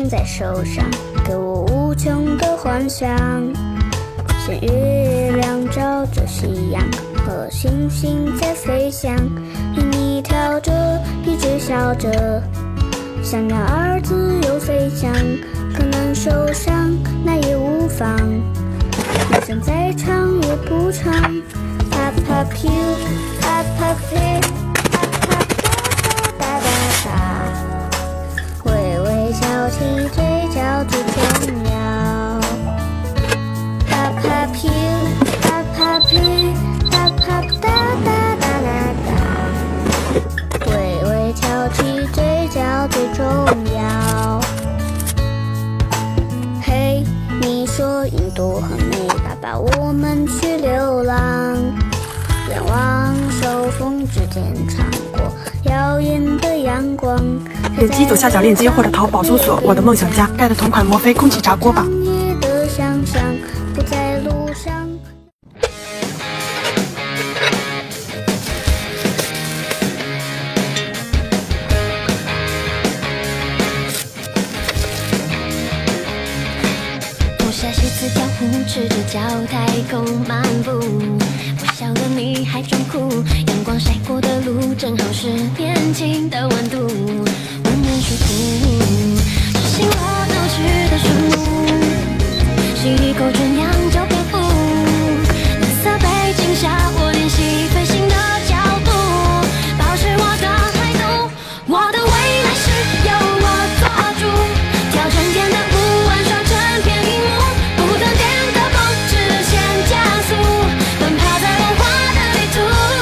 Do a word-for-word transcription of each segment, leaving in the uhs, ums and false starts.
放在手上，给我无穷的幻想。像月亮照着夕阳，和星星在飞翔。与你跳着，一直笑着，像鸟儿自由飞翔。可能受伤，那也无妨。人生再长也不长。Pop pop you, pop pop play, pop pop da da da da。微微翘起嘴角最重要。Pop pop you, pop pop play, pop pop da da da da da。微微翘起嘴角最重要。嘿，你说印度很美，爸爸，我们去流浪。愿望手风之间穿过耀眼的阳光。 点击左下角链接或者淘宝搜索我的梦想家，盖的同款摩飞空气炸锅吧。 的想象不在路上。 脱下鞋子跳舞，赤着脚太空漫步。我笑了你还装酷，阳光晒过的路正好是年轻的温度，温暖舒服。执行我闹去的树木，吸一口纯阳就蝙蝠。蓝色背景下，我练习飞行的角度，保持我的态度。我的未来是由我做主，挑战天的五万双成片荧幕，不等电的风直线加速，奔跑在文化的地图。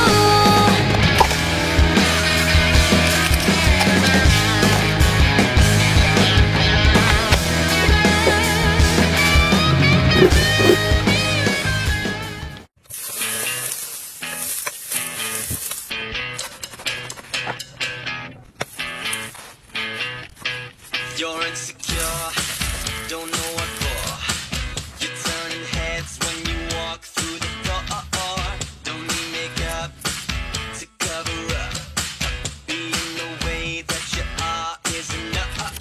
You're insecure, don't know what for. You're turning heads when you walk through the door. Don't need makeup to cover up. Being the way that you are is enough.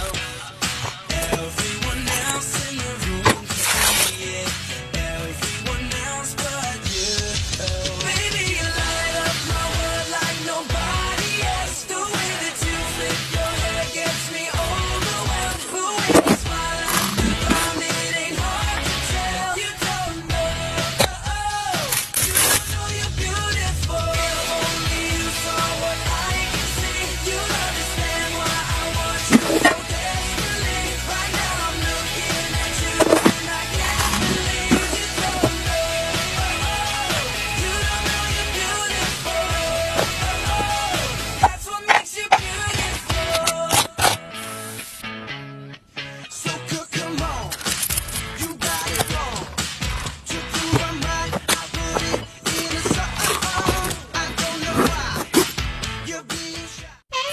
Everyone else in the room can see it. Everyone else but you. Baby, you light up my world like nobody else. The way that you flip your hair gets me overwhelmed. But when you smile at the ground, it ain't hard to tell. You don't know, you don't know you're beautiful. Only you saw what I can see. You understand why I want you so desperately. Right now I'm looking at you and I can't believe you don't know. You don't know you're beautiful. That's what makes you beautiful. So good, come on, you got it wrong. To prove I'm right, I put it in a song. I don't know why you're being shy.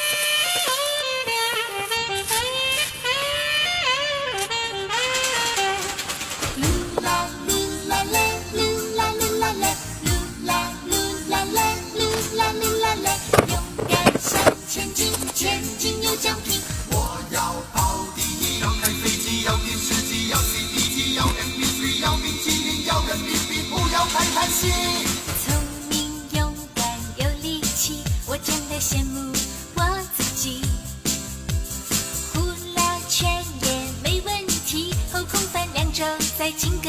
Lula lula le, lula lula le, lula lula le, lula lula le，勇敢向前进，前进有奖品。 我要跑第一，要开飞机，要电视机，要 C D 机，要 M P 三，要冰淇淋，要人民币，不要太贪心。 聪明、勇敢、有力气，我真的羡慕我自己。呼啦圈也没问题，后空翻两周再进